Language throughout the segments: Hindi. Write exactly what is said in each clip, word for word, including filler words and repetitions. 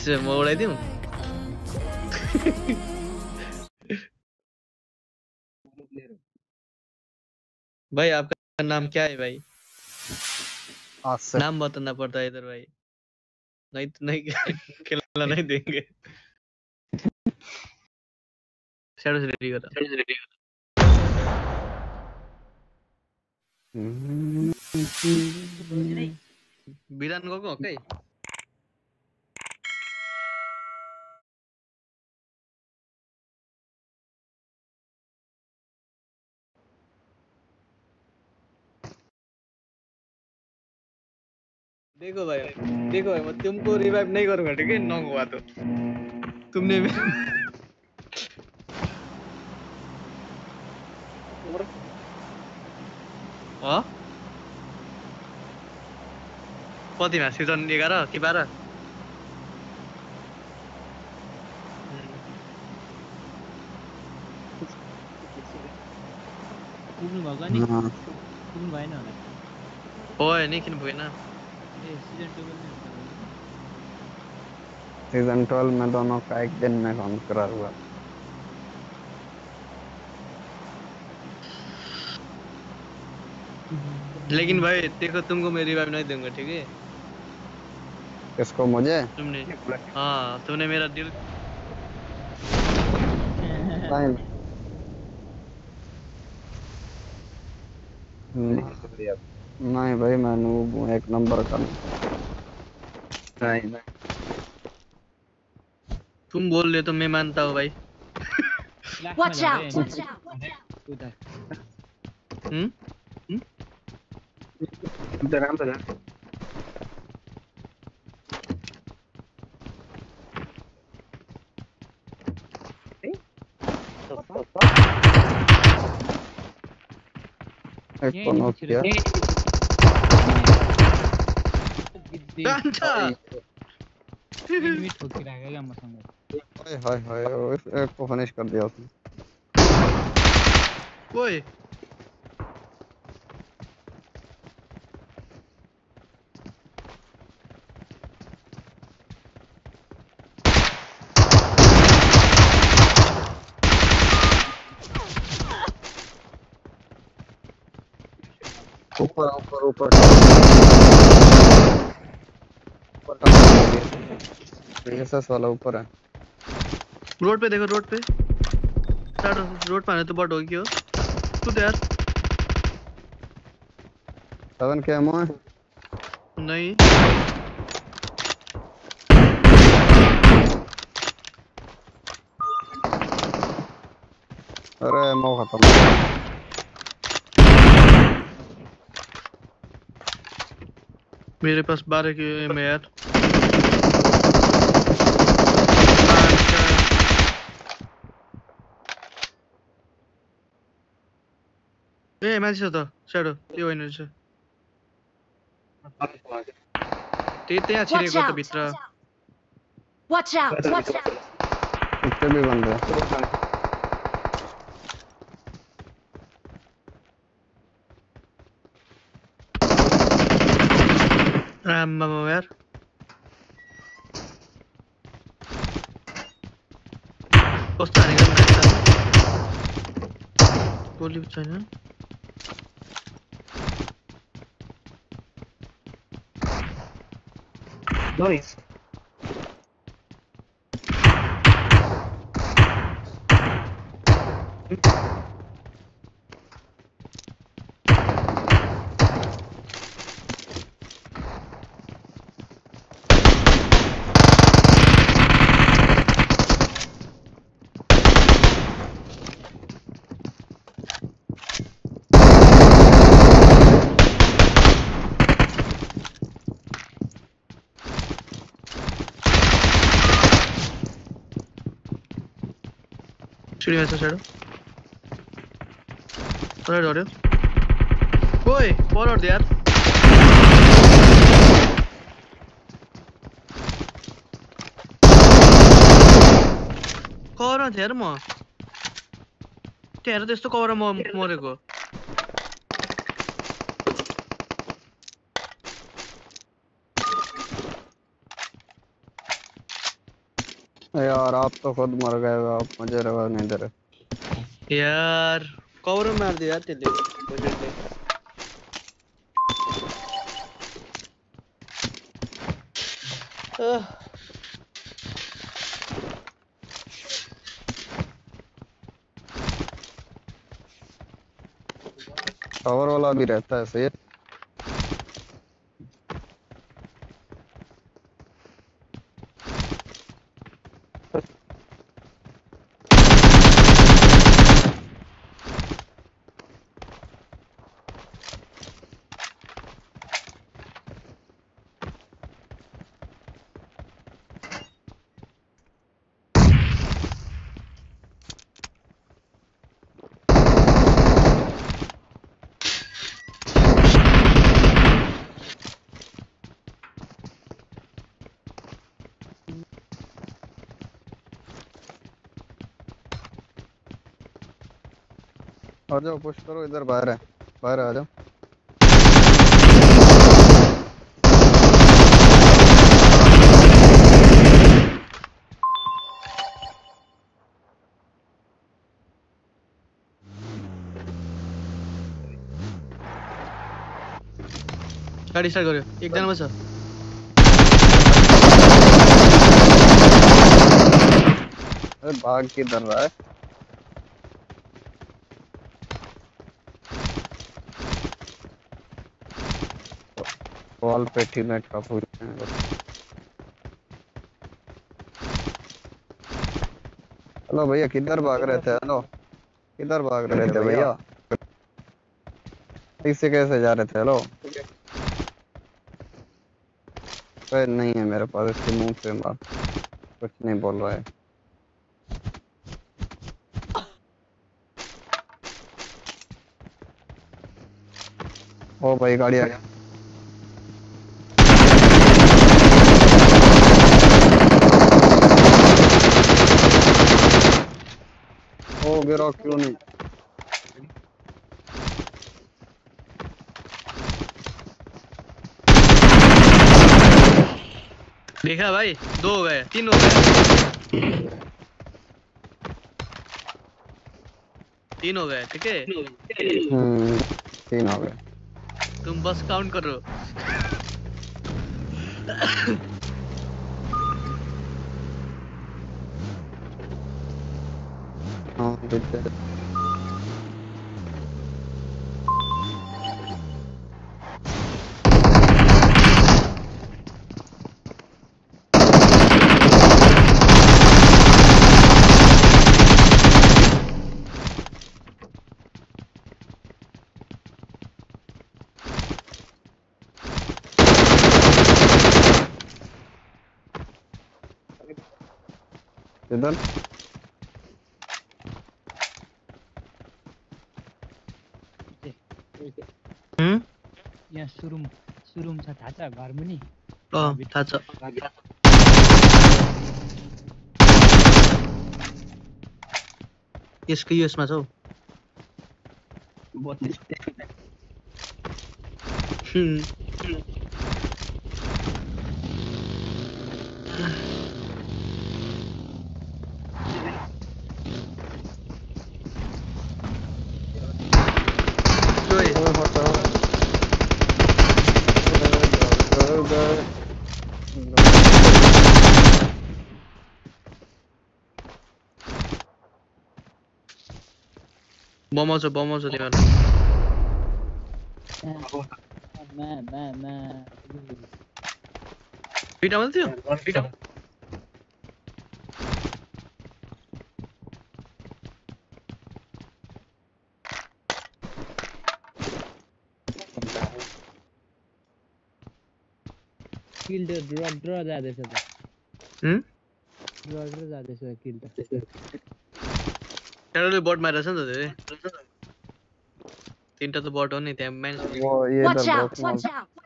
से मैं उड़ा दूं। भाई आपका नाम क्या है भाई? आसिफ। नाम बताना पड़ता है इधर भाई, नहीं तो नहीं खेलना नहीं देंगे। शैडो से रेडी करो। बिरान गएको हो कहीं? देखो भाई, देखो भाई, मैं तुमको रिवाइव नहीं करूंगा, ठीक है? नॉक हुआ तो तुमने भी हाँ कतिमा सिजन एघार कि बाह्र? पुग्नु भएको नि पुग्नु भएन होला ओए नहीं किन पुगेन? ए सिजन ट्वेल्व में होता होगा ना सीजन ट्वेल्व में दोनों का एक दिन में काम करा हुआ। लेकिन भाई देखो, तुमको मैं रिवाइव नहीं दूंगा, ठीक है? किसको? मुझे? तुमने हाँ तुमने मेरा दिल नहीं नहीं भाई, मैं नूब हूँ एक नंबर का। नहीं तुम बोल रहे तो मैं मानता हूँ भाई। Watch out! Watch out! उता हम्म एक को नॉक किया। कांचा एनिमी ठोकिरहेको क्या मसँग हाय हाय हाय, एक को फिनिश कर दिया उसने। ओए ऊपर ऊपर ऊपर एसएस वाला ऊपर है। रोड पे देखो, रोड पे स्टार्ट, रोड पे आने तो बट हो गया तू तो यार। सेवन के एमओ है। नहीं अरे एमओ खत्म। मेरे पास बारह के एम है यार। ए माथि छ त स्याडो, त्यो होइन रहेछ। त्यही त्यहाँ छिरेको त भित्र। Watch out! Watch out! इतने भी बन रहे। आम्मामा यार, कस्तो हानेको गोली छैन। Nice. सीढ़ी में से स्याडो राइट हो रहे। ओए फॉरवर्ड यार, कभरमा थिएँ यार म त्यहाँ हेर, त्यस्तो कभरमा मरेको। यार आप तो खुद मर गए हो, आप मुझे रवा नहीं दे रहे। यार कवर में मार दिया यार तेरे को। आह, कवर वाला भी रहता है सही। आ जाओ पुश करो, इधर बाहर है, बाहर आ जाओ। गाड़ी स्टार्ट करो, एक जना बचा। अरे भाग किधर रहा है? वॉल पे टीममेट का पूछ रहे हैं बस। हेलो भैया किधर भाग रहे थे? हेलो किधर भाग रहे थे भैया? इससे कैसे जा रहे थे? हेलो अरे नहीं है मेरे पास, इसके मुंह पे मार, कुछ नहीं बोल रहा है। ओ भाई गाड़ी आ गया। ओ गिरा क्यों नहीं? देखा भाई, दो हो गए, तीन हो गए, तीन हो गए, ठीक है। हम्म तीन हो गए। तुम बस काउंट करो। हाँ देखते हैं। इधर हम्म यहाँ सुरुम सुरुम छ थाहा छ घर मुनि अँ थाहा छ। यसको यसमा छ हौ। हम्म जोई बम आउँछ, बम आउँछ तिमीहरूलाई। मा मा मा दुईटा मात्रै थियो? किल त ड्र ड्र जाँदैछ त। हम्म ड्र ड्र जाँदैछ किल त। टेरोले बट मारेछ नि त धेरै। तीनटा त बट हो नि त्यहाँ माइनस। वो ये Watch इधर out! बॉक्स Watch में out!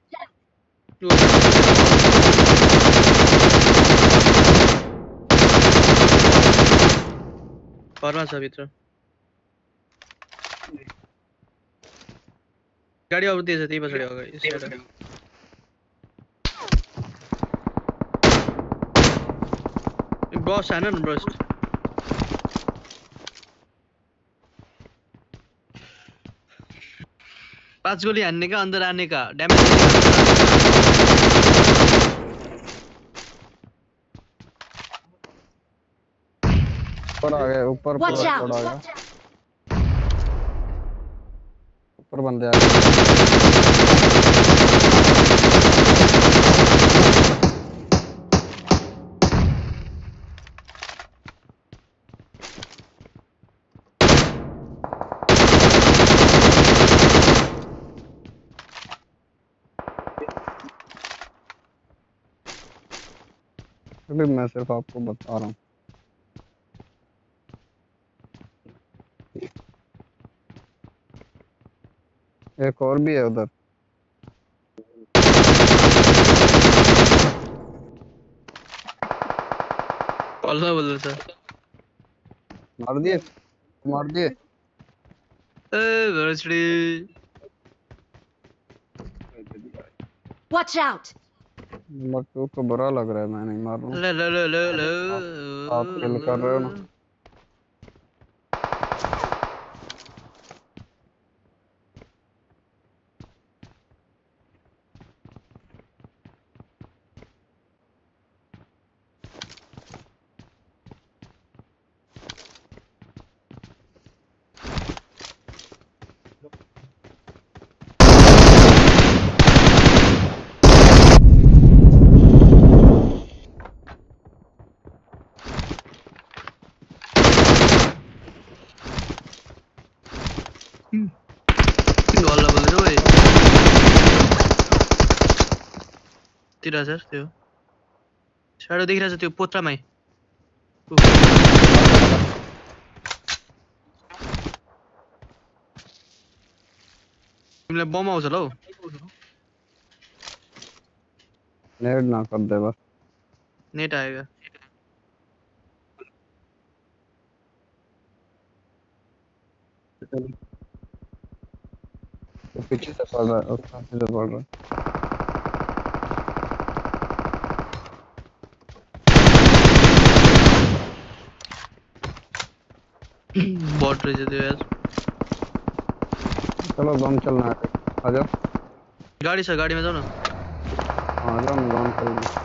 घरमा छ भित्र। गाडी अब त्यही छ, त्यही पछाडि अगाडि साइड। क्रॉस है ना ब्रस्ट पांच गोली आने का अंदर आने का डैमेज ऊपर आ गए ऊपर Watch पूरा out! थोड़ा आ गया Watch out! ऊपर बंदे आ गए अभी मैं सिर्फ आपको बता रहा हूँ एक और भी है उधर अल्लाह बोल रहा था मार दिए मार दिए ए भोसड़ी Watch out! लट्टू को बुरा लग रहा है मैं नहीं मार रहा हूँ ले ले ले ले ले आप आप किल कर रहे हो ना अल्लाह बोल रहा है तेरा सर त्यो शाडो देखिरहेछ त्यो पोत्रामै तिमीलाई बम आउँछ ल हौ नेड ना कर दे बस नेट आएगा तो पीछे से पड़ रहा है उसका पीछे से पड़ रहा है बॉट रहे थे यार चलो बम चलना है आ जाओ गाड़ी से गाड़ी में जाओ ना हाँ आ जाओ ना बम चलना है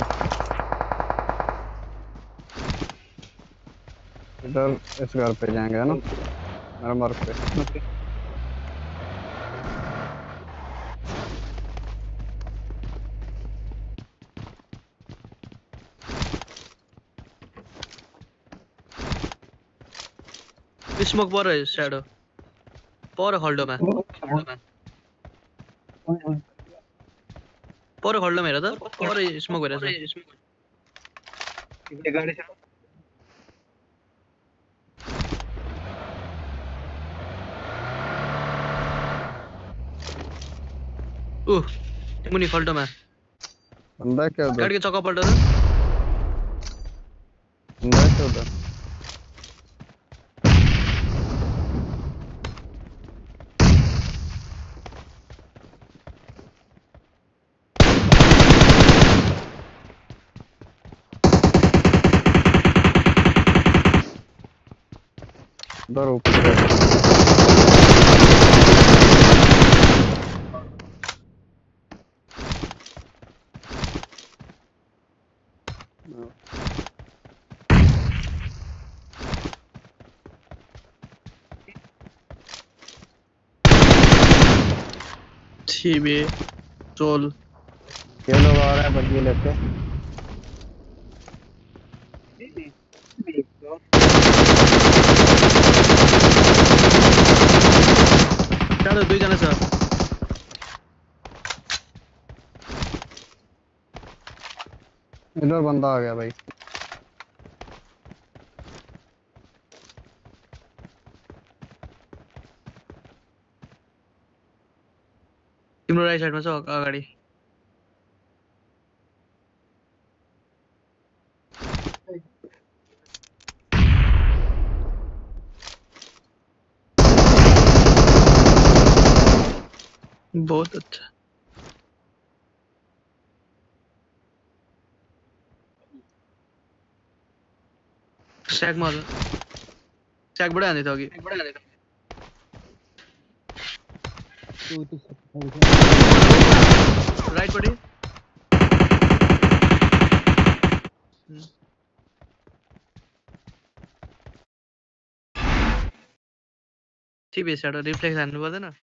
इधर इस घर पे जाएंगे है ना मेरा मार्ग पे स्मोक पर है शाडो पर होल्डोमा पर होल्डो मेरा त पर स्मोक भइरहेछ गाड़ी से उह मुनि होल्डोमा बंदा क्या उधर गाडी के चक्का पल्ट र बंदा क्या उधर उधर ऊपर ठीक है चल ये लोग आ रहे हैं बग्गी लेके शाडो दुई जना छ इधर बंदा आ गया भाई तिम्रो राइट साइडमा छ अगाडि बहुत अच्छा स्टैक मार स्टैक बढ़ा देता होगी Two to six. राइट पड़ी ठीक है सर रिफ्लेक्स आने वाला ना